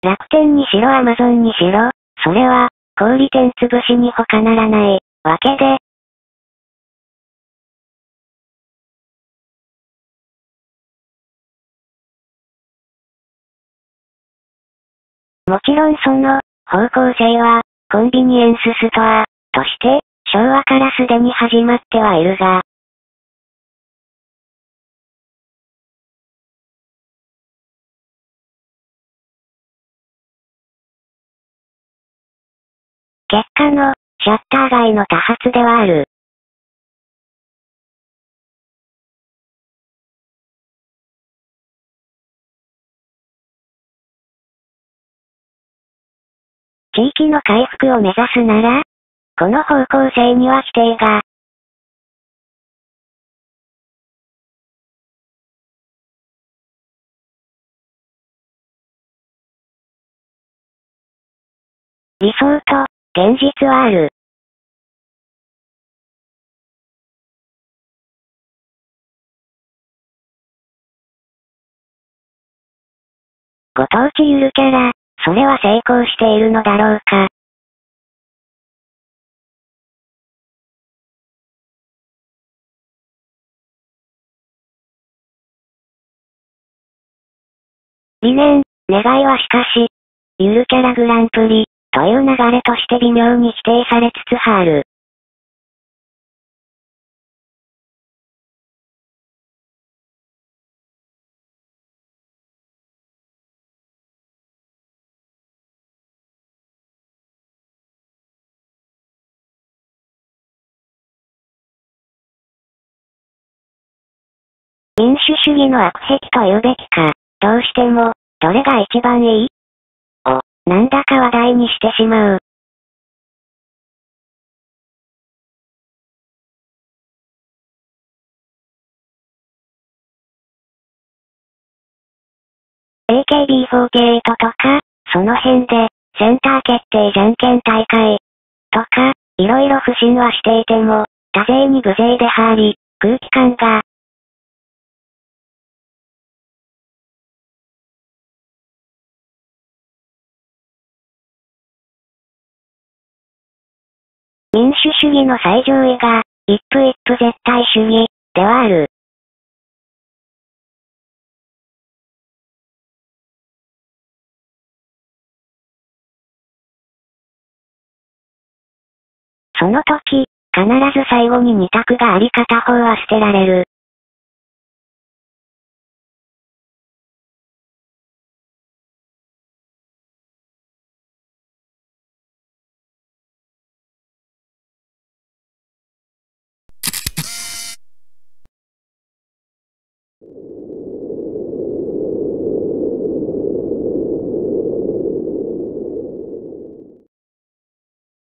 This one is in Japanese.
楽天にしろアマゾンにしろ、それは、小売店潰しに他ならない、わけで。もちろんその、方向性は、コンビニエンスストア、として、昭和からすでに始まってはいるが、結果の、シャッター街の多発ではある。地域の回復を目指すなら、この方向性には否定が。理想と、現実はある。ご当地ゆるキャラ、それは成功しているのだろうか。理念、願いはしかし、ゆるキャラグランプリ、という流れとして微妙に否定されつつある。民主主義の悪癖と言うべきか、どうしても、どれが一番いい？を、なんだか話題にしてしまう。AKB48 とか、その辺で、センター決定じゃんけん大会、とか、いろいろ不信はしていても、多勢に無勢で張り、空気感が、民主主義の最上位が、一夫一夫絶対主義、ではある。その時、必ず最後に二択があり片方は捨てられる。